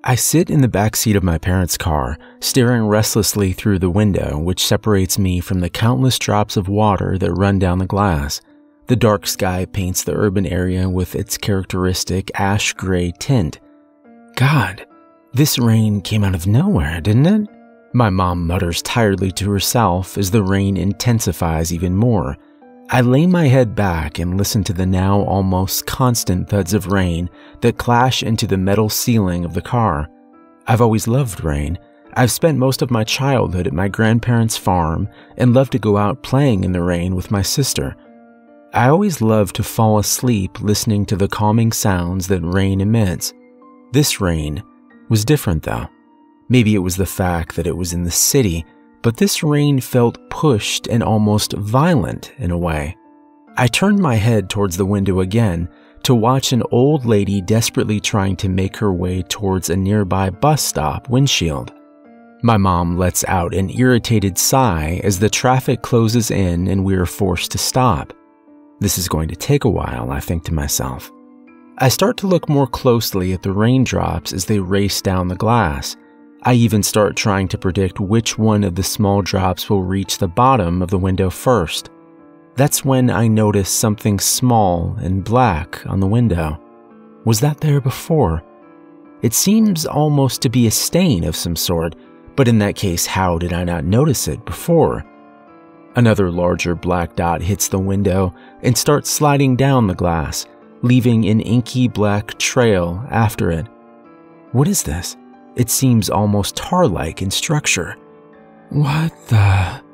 I sit in the back seat of my parents' car, staring restlessly through the window which separates me from the countless drops of water that run down the glass. The dark sky paints the urban area with its characteristic ash-gray tint. God, this rain came out of nowhere, didn't it? My mom mutters tiredly to herself as the rain intensifies even more. I lay my head back and listen to the now almost constant thuds of rain that clash into the metal ceiling of the car. I've always loved rain. I've spent most of my childhood at my grandparents' farm and loved to go out playing in the rain with my sister. I always loved to fall asleep listening to the calming sounds that rain emits. This rain was different though. Maybe it was the fact that it was in the city, but this rain felt pushed and almost violent in a way. I turned my head towards the window again to watch an old lady desperately trying to make her way towards a nearby bus stop windshield. My mom lets out an irritated sigh as the traffic closes in and we are forced to stop. This is going to take a while, I think to myself. I start to look more closely at the raindrops as they race down the glass. I even start trying to predict which one of the small drops will reach the bottom of the window first. That's when I notice something small and black on the window. Was that there before? It seems almost to be a stain of some sort, but in that case, how did I not notice it before? Another larger black dot hits the window and starts sliding down the glass, leaving an inky black trail after it. What is this? It seems almost tar-like in structure. What the...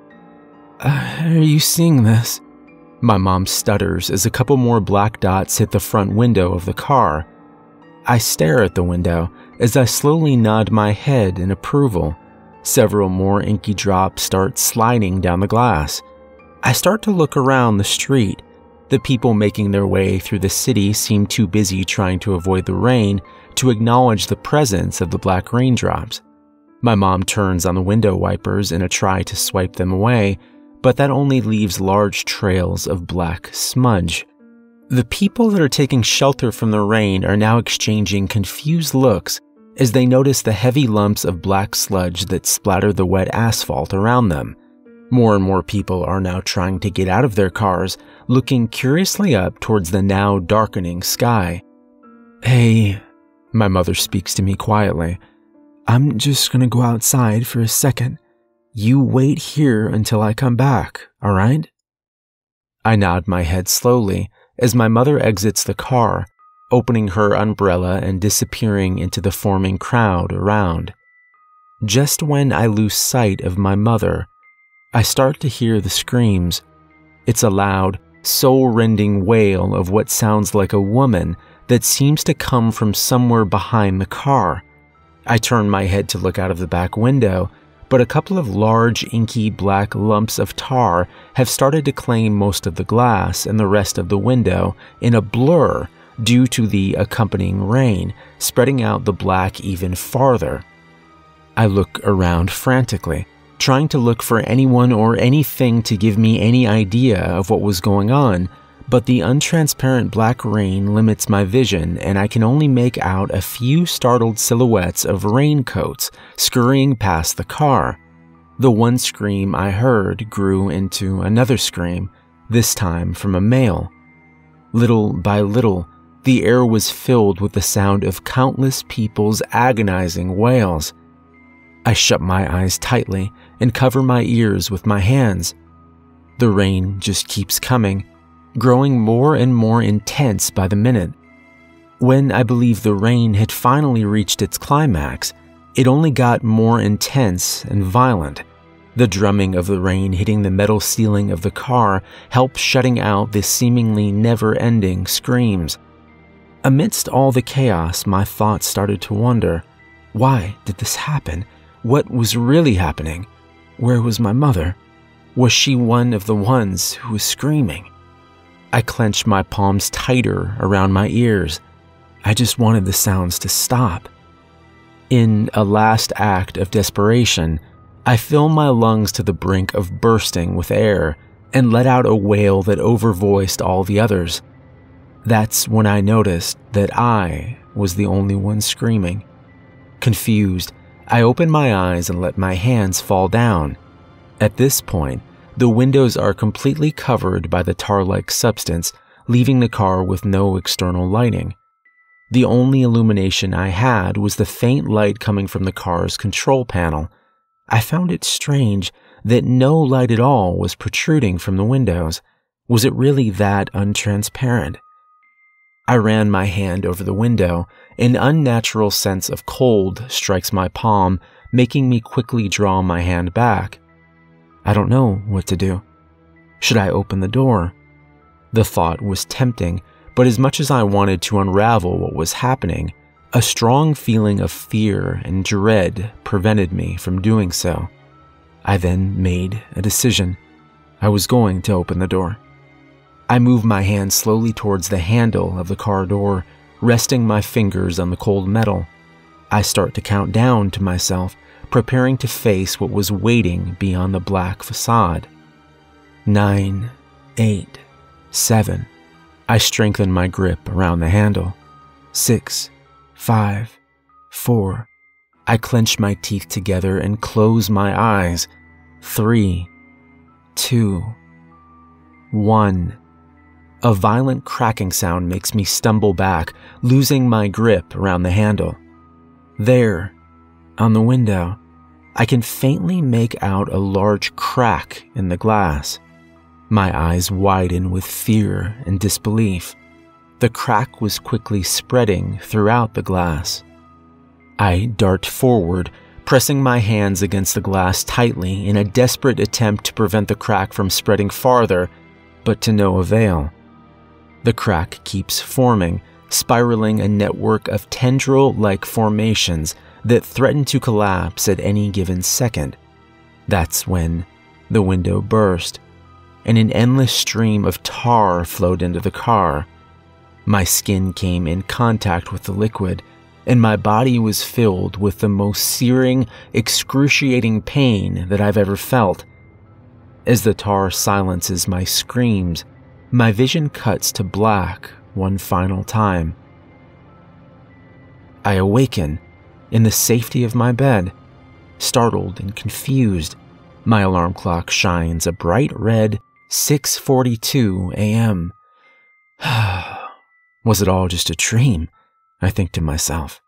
are you seeing this? My mom stutters as a couple more black dots hit the front window of the car. I stare at the window as I slowly nod my head in approval. Several more inky drops start sliding down the glass. I start to look around the street. The people making their way through the city seem too busy trying to avoid the rain to acknowledge the presence of the black raindrops. My mom turns on the window wipers in a try to swipe them away, but that only leaves large trails of black smudge. The people that are taking shelter from the rain are now exchanging confused looks as they notice the heavy lumps of black sludge that splatter the wet asphalt around them. More and more people are now trying to get out of their cars, looking curiously up towards the now darkening sky. Hey, my mother speaks to me quietly. I'm just gonna go outside for a second. You wait here until I come back, all right? I nod my head slowly as my mother exits the car, opening her umbrella and disappearing into the forming crowd around. Just when I lose sight of my mother, I start to hear the screams. It's a loud, soul-rending wail of what sounds like a woman that seems to come from somewhere behind the car. I turn my head to look out of the back window, but a couple of large, inky black lumps of tar have started to claim most of the glass and the rest of the window in a blur due to the accompanying rain, spreading out the black even farther. I look around frantically, trying to look for anyone or anything to give me any idea of what was going on, but the untransparent black rain limits my vision and I can only make out a few startled silhouettes of raincoats scurrying past the car. The one scream I heard grew into another scream, this time from a male. Little by little, the air was filled with the sound of countless people's agonizing wails. I shut my eyes tightly and cover my ears with my hands. The rain just keeps coming, growing more and more intense by the minute. When I believe the rain had finally reached its climax, it only got more intense and violent. The drumming of the rain hitting the metal ceiling of the car helped shutting out the seemingly never-ending screams. Amidst all the chaos, my thoughts started to wonder, why did this happen? What was really happening? Where was my mother? Was she one of the ones who was screaming? I clenched my palms tighter around my ears. I just wanted the sounds to stop. In a last act of desperation, I filled my lungs to the brink of bursting with air and let out a wail that overvoiced all the others. That's when I noticed that I was the only one screaming. Confused, I open my eyes and let my hands fall down. At this point, the windows are completely covered by the tar-like substance, leaving the car with no external lighting. The only illumination I had was the faint light coming from the car's control panel. I found it strange that no light at all was protruding from the windows. Was it really that untransparent? I ran my hand over the window. An unnatural sense of cold strikes my palm, making me quickly draw my hand back. I don't know what to do. Should I open the door? The thought was tempting, but as much as I wanted to unravel what was happening, a strong feeling of fear and dread prevented me from doing so. I then made a decision. I was going to open the door. I moved my hand slowly towards the handle of the car door, resting my fingers on the cold metal. I start to count down to myself, preparing to face what was waiting beyond the black facade. 9, 8, 7. I strengthen my grip around the handle. 6, 5, 4. I clench my teeth together and close my eyes. 3, 2, 1. A violent cracking sound makes me stumble back, losing my grip around the handle. There, on the window, I can faintly make out a large crack in the glass. My eyes widen with fear and disbelief. The crack was quickly spreading throughout the glass. I dart forward, pressing my hands against the glass tightly in a desperate attempt to prevent the crack from spreading farther, but to no avail. The crack keeps forming, spiraling a network of tendril-like formations that threaten to collapse at any given second. That's when the window burst, and an endless stream of tar flowed into the car. My skin came in contact with the liquid, and my body was filled with the most searing, excruciating pain that I've ever felt. As the tar silences my screams, my vision cuts to black one final time. I awaken in the safety of my bed, startled and confused. My alarm clock shines a bright red 6:42 a.m. Was it all just a dream? I think to myself.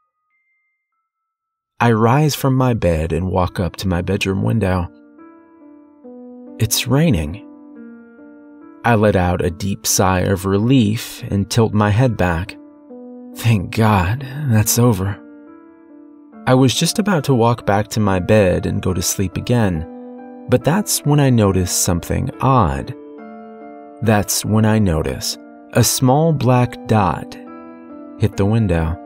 I rise from my bed and walk up to my bedroom window. It's raining. I let out a deep sigh of relief and tilt my head back. Thank God, that's over. I was just about to walk back to my bed and go to sleep again, but that's when I notice something odd. That's when I notice a small black dot hit the window.